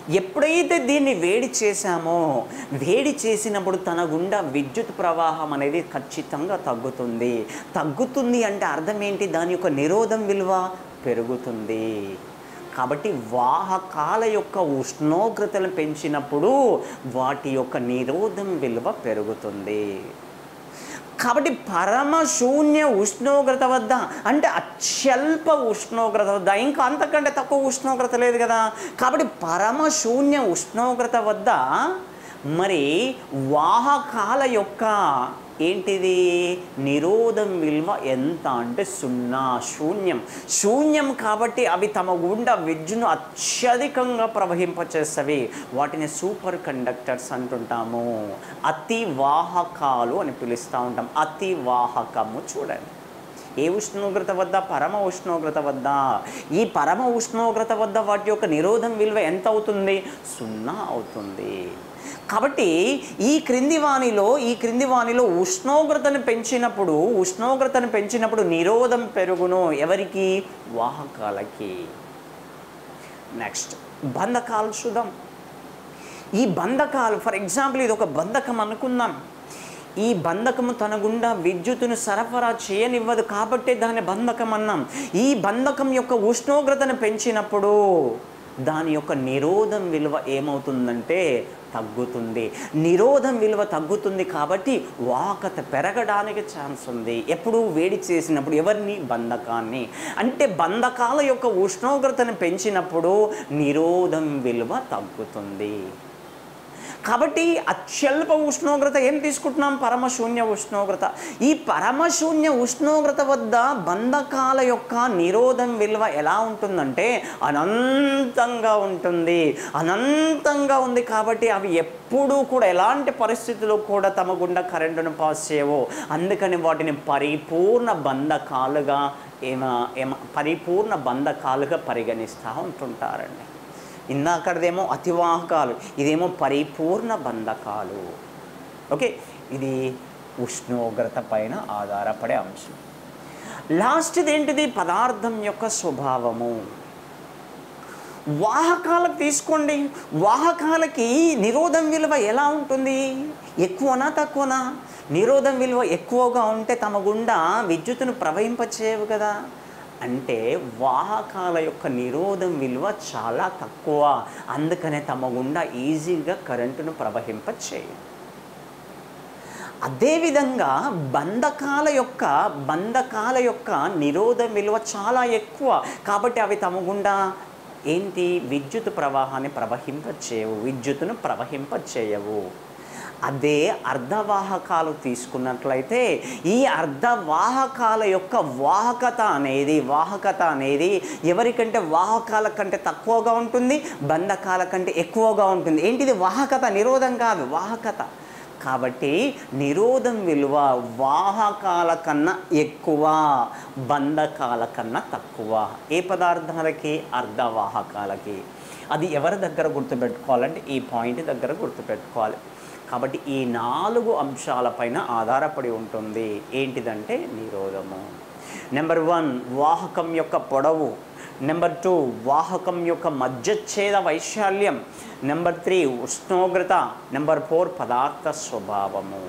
ఎప్పుడైతే దీన్ని వేడి చేశామో, వేడి చేసినప్పుడు తన గుండా విద్యుత్ ప్రవాహం అనేది ఖచ్చితంగా తగ్గుతుంది అంటే అర్థం ఏంటి? దాని యొక్క నిరోధం విలువ పెరుగుతుంది. కాబట్టి వాహకాల యొక్క ఉష్ణోగ్రతను పెంచినప్పుడు వాటి యొక్క నిరోధం విలువ పెరుగుతుంది. కాబట్టి పరమ శూన్య ఉష్ణోగ్రత వద్ద అంటే అత్యల్ప ఉష్ణోగ్రత వద్ద, ఇంకా అంతకంటే తక్కువ ఉష్ణోగ్రత లేదు కదా, కాబట్టి పరమ శూన్య ఉష్ణోగ్రత వద్ద మరి వాహకాల యొక్క ఏంటిది నిరోధం విలువ ఎంత అంటే శూన్యం. కాబట్టి అవి తమ గుండా విద్యుత్ను అత్యధికంగా ప్రవహింపచేస్తవి. వాటిని సూపర్ కండక్టర్స్ అంటుంటాము. అతి వాహకాలు అని పిలుస్తూ ఉంటాం. అతి వాహకము చూడండి ఏ ఉష్ణోగ్రత వద్ద? పరమ ఉష్ణోగ్రత వద్ద. ఈ పరమ ఉష్ణోగ్రత వద్ద వాటి యొక్క నిరోధం విలువ ఎంత అవుతుంది? 0 అవుతుంది. కాబట్టి ఈ క్రింది వానిలో ఉష్ణోగ్రతను పెంచినప్పుడు నిరోధం పెరుగును. ఎవరికి? వాహకాలకి. నెక్స్ట్ బంధకాలు చూద్దాం. ఈ బంధకాలు ఫర్ ఎగ్జాంపుల్ ఇది ఒక బంధకం అనుకుందాం. ఈ బంధకము తన గుండా విద్యుత్తును సరఫరా చేయనివ్వదు కాబట్టి దాన్ని బంధకం అన్నాం. ఈ బంధకం యొక్క ఉష్ణోగ్రతను పెంచినప్పుడు దాని యొక్క నిరోధం విలువ ఏమవుతుందంటే తగ్గుతుంది. నిరోధం విలువ తగ్గుతుంది కాబట్టి వాహకత పెరగడానికి ఛాన్స్ ఉంది. ఎప్పుడు? వేడి చేసినప్పుడు. ఎవరిని? బంధకాన్ని. అంటే బంధకాల యొక్క ఉష్ణోగ్రతను పెంచినప్పుడు నిరోధం విలువ తగ్గుతుంది. కాబట్టి అత్యల్ప ఉష్ణోగ్రత ఏం తీసుకుంటున్నాం? పరమశూన్య ఉష్ణోగ్రత. ఈ పరమశూన్య ఉష్ణోగ్రత వద్ద బంధకాల యొక్క నిరోధం విలువ ఎలా ఉంటుందంటే అనంతంగా ఉంది. కాబట్టి అవి ఎప్పుడూ కూడా ఎలాంటి పరిస్థితుల్లో కూడా తమ గుండా కరెంటును పాస్ చేయవు. అందుకని వాటిని పరిపూర్ణ బంధకాలుగా పరిగణిస్తూ ఉంటుంటారండి. ఇందాకదేమో అతివాహకాలు, ఇదేమో పరిపూర్ణ బంధకాలు. ఓకే, ఇది ఉష్ణోగ్రత పైన ఆధారపడే అంశం. లాస్ట్ది ఏంటిది? పదార్థం యొక్క స్వభావము. వాహకాలకు తీసుకోండి. వాహకాలకి నిరోధం విలువ ఎలా ఉంటుంది? ఎక్కువనా తక్కువనా? నిరోధం విలువ ఎక్కువగా ఉంటే తమ గుండా విద్యుత్తును ప్రవహింపచేయవు కదా. అంటే వాహకాల యొక్క నిరోధం విలువ చాలా తక్కువ. అందుకనే తమ గుండా ఈజీగా కరెంటును ప్రవహింపచేయవు. అదేవిధంగా బంధకాల యొక్క నిరోధం విలువ చాలా ఎక్కువ. కాబట్టి అవి తమ గుండా ఏంటి? విద్యుత్ ప్రవాహాన్ని విద్యుత్తును ప్రవహింపచేయవు. అదే అర్ధవాహకాలు తీసుకున్నట్లయితే ఈ అర్ధవాహకాల యొక్క వాహకత అనేది ఎవరికంటే వాహకాల కంటే తక్కువగా ఉంటుంది, బంధకాల కంటే ఎక్కువగా ఉంటుంది. ఏంటిది? వాహకత, నిరోధం కాదు, వాహకత. కాబట్టి నిరోధం విలువ వాహకాల కన్నా ఎక్కువ, బంధకాల కన్నా తక్కువ. ఏ పదార్థాలకి? అర్ధవాహకాలకి. అది ఎవరి దగ్గర గుర్తుపెట్టుకోవాలంటే ఈ పాయింట్ దగ్గర గుర్తుపెట్టుకోవాలి. కాబట్టి ఈ 4 అంశాలపైన ఆధారపడి ఉంటుంది. ఏంటిదంటే నిరోధము. నెంబర్ 1 వాహకం యొక్క పొడవు. నెంబర్ 2 వాహకం యొక్క మధ్యచ్ఛేద వైశాల్యం. నెంబర్ 3 ఉష్ణోగ్రత. నెంబర్ 4 పదార్థ స్వభావము.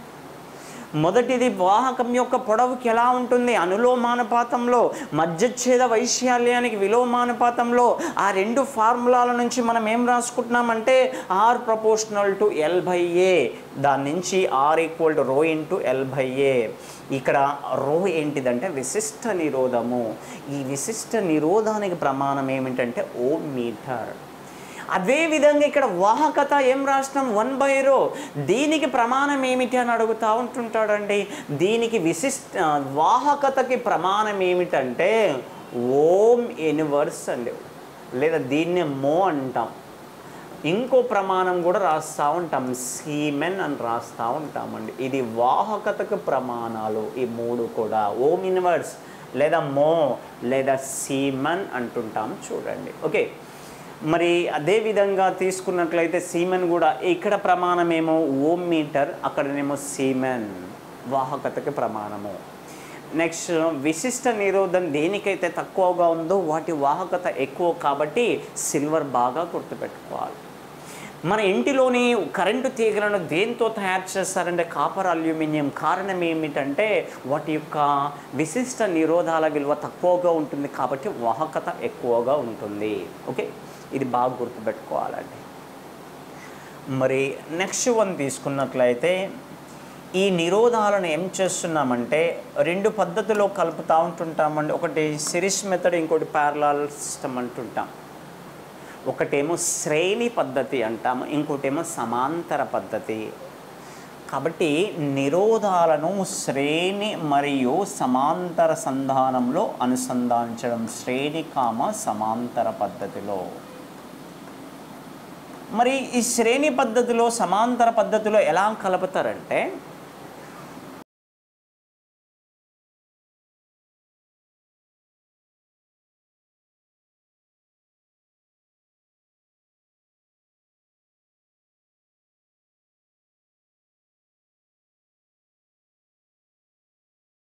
మొదటిది వాహకం యొక్క పొడవుకి ఎలా ఉంటుంది? అనులోమానుపాతంలో. మధ్యచ్ఛేద వైశాల్యానికి విలోమానుపాతంలో. ఆ 2 ఫార్ములాల నుంచి మనం ఏం రాసుకుంటున్నామంటే R = L/A. దాని నుంచి R = ρ × L/A. ఇక్కడ ρ ఏంటిదంటే విశిష్ట నిరోధము. ఈ విశిష్ట నిరోధానికి ప్రమాణం ఏమిటంటే ఓమ్ మీటర్. అదేవిధంగా ఇక్కడ వాహకత ఏం రాష్ట్రం? 1/ρ. దీనికి ప్రమాణం ఏమిటి అని అడుగుతూ ఉంటుంటాడండి. దీనికి వాహకతకి ప్రమాణం ఏమిటంటే ఓమ్ ఇన్వర్స్ అండి, లేదా దీన్నే మో అంటాం. ఇంకో ప్రమాణం కూడా రాస్తూ ఉంటాం, సీమెన్ అని రాస్తూ ఉంటామండి. ఇది వాహకతకు ప్రమాణాలు ఈ 3 కూడా. ఓమ్ ఇన్వర్స్ లేదా మో లేదా సీమెన్ అంటుంటాం చూడండి. ఓకే, మరి అదేవిధంగా తీసుకున్నట్లయితే సీమెన్ కూడా ఇక్కడ ప్రమాణమేమో ఓమ్ మీటర్, అక్కడనేమో సీమెన్ వాహకతకి ప్రమాణము. నెక్స్ట్ విశిష్ట నిరోధం దేనికైతే తక్కువగా ఉందో వాటి వాహకత ఎక్కువ కాబట్టి సిల్వర్ బాగా గుర్తుపెట్టుకోవాలి. మన ఇంటిలోని కరెంటు తీగలను దేంతో తయారు చేస్తారంటే కాపర్, అల్యూమినియం. కారణం ఏమిటంటే వాటి యొక్క విశిష్ట నిరోధాల విలువ తక్కువగా ఉంటుంది కాబట్టి వాహకత ఎక్కువగా ఉంటుంది. ఓకే, ఇది బాగా గుర్తుపెట్టుకోవాలండి. మరి నెక్స్ట్ వన్ తీసుకున్నట్లయితే ఈ నిరోధాలను ఏం చేస్తున్నామంటే రెండు పద్ధతిలో కలుపుతూ ఉంటుంటామండి. ఒకటి సిరీస్ మెథడ్, ఇంకోటి ప్యారలల్ సిస్టమ్ అంటుంటాం. ఒకటేమో శ్రేణి పద్ధతి అంటాము, ఇంకోటేమో సమాంతర పద్ధతి. కాబట్టి నిరోధాలను శ్రేణి మరియు సమాంతర సంధానంలో అనుసంధానించడం శ్రేణి సమాంతర పద్ధతిలో. మరి ఈ శ్రేణి పద్ధతిలో సమాంతర పద్ధతిలో ఎలా కలుపుతారంటే